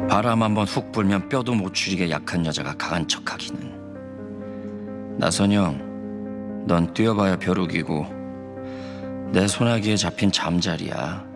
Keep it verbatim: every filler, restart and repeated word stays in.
바람 한번 훅 불면 뼈도 못 추리게 약한 여자가 강한 척하기는. 나선영, 넌 뛰어봐야 벼룩이고 내 소나기에 잡힌 잠자리야.